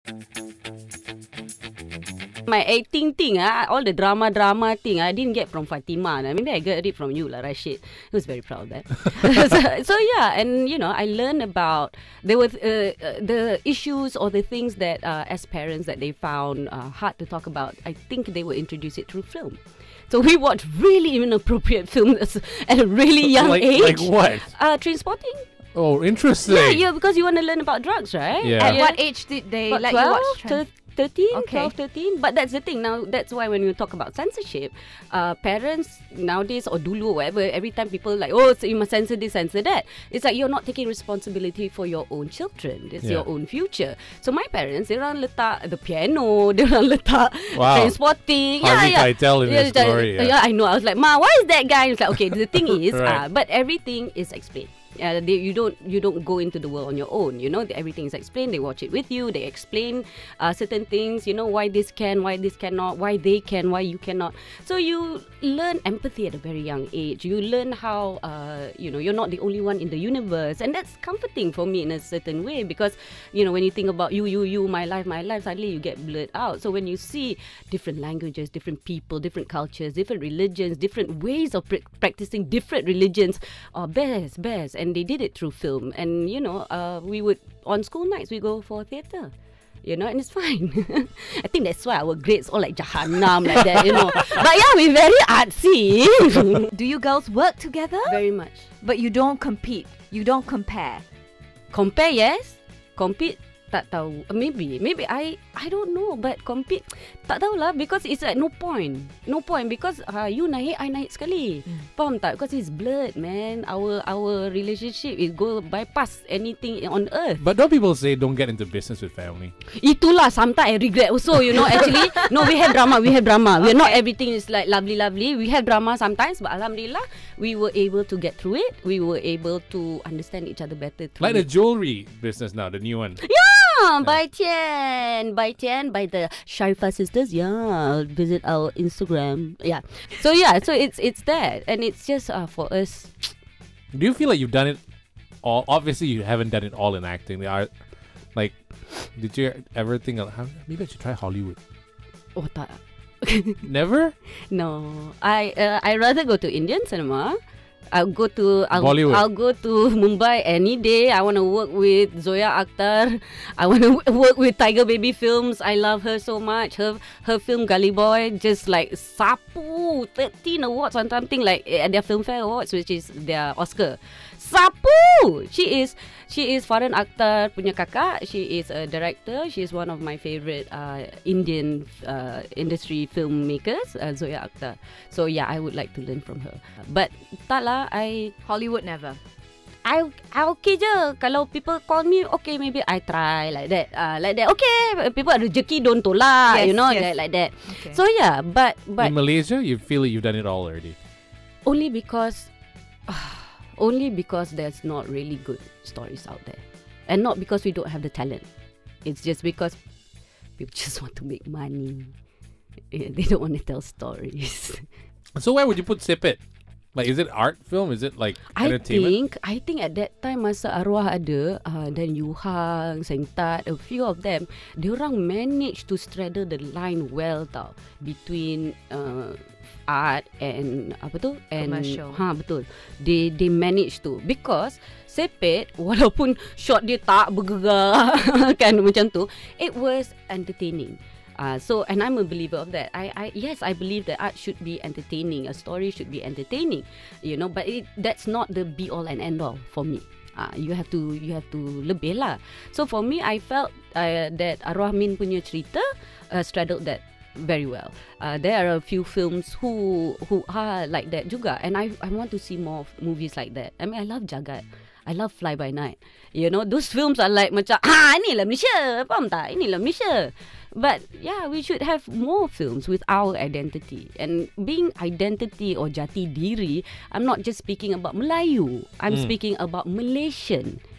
My acting thing, all the drama thing, I didn't get from Fatima. Maybe I got it from you, Rashid. I was very proud of that. so yeah, and I learned about there were the issues or the things that as parents that they found hard to talk about. I think they were introduced it through film. So we watched really inappropriate films at a really young age. Like what? Trainspotting. Oh, interesting. Yeah, because you want to learn about drugs, right? Yeah. At what age did they let you watch? 13, Okay. 12, 13. But that's the thing. Now, that's why when we talk about censorship, parents nowadays or dulu or whatever, every time people like, oh, so you must censor this, censor that. It's like you're not taking responsibility for your own children. It's your own future. So my parents, they orang letak the piano, they orang letak Trainspotting. Harvey Keitel in his glory. Yeah, I know. I was like, Ma, why is that guy? It's like, okay, the thing is, Right. but everything is explained. You don't go into the world on your own. Everything is explained. They watch it with you. They explain certain things. Why this can, why this cannot, why they can, why you cannot. So you learn empathy at a very young age. You learn how you're not the only one in the universe, and that's comforting for me in a certain way, because when you think about you, my life, suddenly you get blurred out. So when you see different languages, different people, different cultures, different religions, different ways of practicing different religions, best. And they did it through film. And, we would, on school nights, we go for theatre. And it's fine. I think that's why our grades all like Jahannam, like that, But yeah, we're very artsy. Do you girls work together? Very much. But you don't compete. You don't compare. Compare, yes. Compete, tak tahu. Maybe I don't know, but compete tak tahulah, because it's like no point because you naik, I naik sekali. Faham tak? Because it's blurred, man. Our relationship is go bypass anything on earth. But don't people say don't get into business with family? Itulah sometimes I regret also, actually. No, we have drama. We're not everything is like lovely. We have drama sometimes, but Alhamdulillah, we were able to get through it. We were able to understand each other better through Like the jewelry business now, the new one. Yeah, by Tian, by the Sharifah sisters. Yeah, visit our Instagram. Yeah. So it's that, and it's just for us. Do you feel like you've done it all? Obviously, you haven't done it all in acting. Like, did you ever think of maybe I should try Hollywood? Oh, tak. Never? No, I rather go to Indian cinema. I'll go to Mumbai any day. I want to work with Zoya Akhtar. I want to work with Tiger Baby Films. I love her so much. Her film Gully Boy just like sapu 13 awards on something like at their Filmfare Awards, which is their Oscar. Sapu! She is Farhan Akhtar punya kakak. She is a director. She is one of my favorite Indian industry filmmakers, Zoya Akhtar. So yeah, I would like to learn from her. But tak lah, Hollywood never. I okay je. Kalau people call me, okay, maybe I try like that. Okay, people rezeki don't tolak, Yes. like that. Okay. So yeah, but In Malaysia, you feel like you've done it all already? only because there's not really good stories out there, and not because we don't have the talent. It's just because people just want to make money. They don't want to tell stories. So where would you put Sip It? Like, is it art film? Is it like entertainment? I think at that time masa Arwah ada, then Yu Hang, Sengtat, a few of them, diorang managed to straddle the line well tau, between art and and commercial. Betul. They managed to, because Sepet, walaupun shot dia tak bergerak kan macam tu, it was entertaining. And I'm a believer of that. Yes, I believe that art should be entertaining. A story should be entertaining, but that's not the be all and end all for me. You have to lebih lah. So for me, I felt that Arwah Min punya cerita straddled that very well. There are a few films who are like that juga, and I want to see more movies like that. I mean, I love Jagat. I love Fly By Night. Those films are like macam inilah Malaysia, faham tak? Inilah Malaysia. But yeah, we should have more films with our identity. And being identity or jati diri, I'm not just speaking about Melayu. I'm speaking about Malaysian.